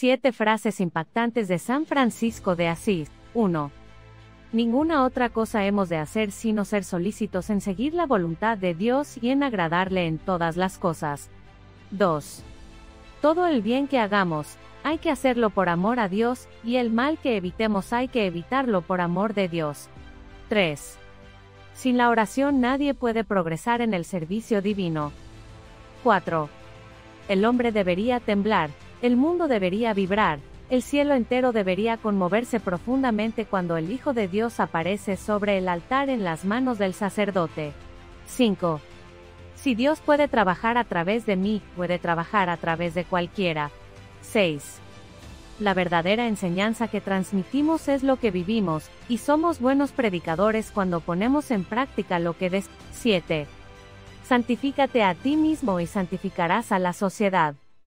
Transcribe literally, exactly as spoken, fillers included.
Siete frases impactantes de San Francisco de Asís. uno. Ninguna otra cosa hemos de hacer sino ser solícitos en seguir la voluntad de Dios y en agradarle en todas las cosas. dos. Todo el bien que hagamos, hay que hacerlo por amor a Dios, y el mal que evitemos hay que evitarlo por amor de Dios. tres. Sin la oración nadie puede progresar en el servicio divino. cuatro. El hombre debería temblar, el mundo debería vibrar, el cielo entero debería conmoverse profundamente cuando el Hijo de Dios aparece sobre el altar en las manos del sacerdote. cinco. Si Dios puede trabajar a través de mí, puede trabajar a través de cualquiera. seis. La verdadera enseñanza que transmitimos es lo que vivimos, y somos buenos predicadores cuando ponemos en práctica lo que des. siete. Santifícate a ti mismo y santificarás a la sociedad.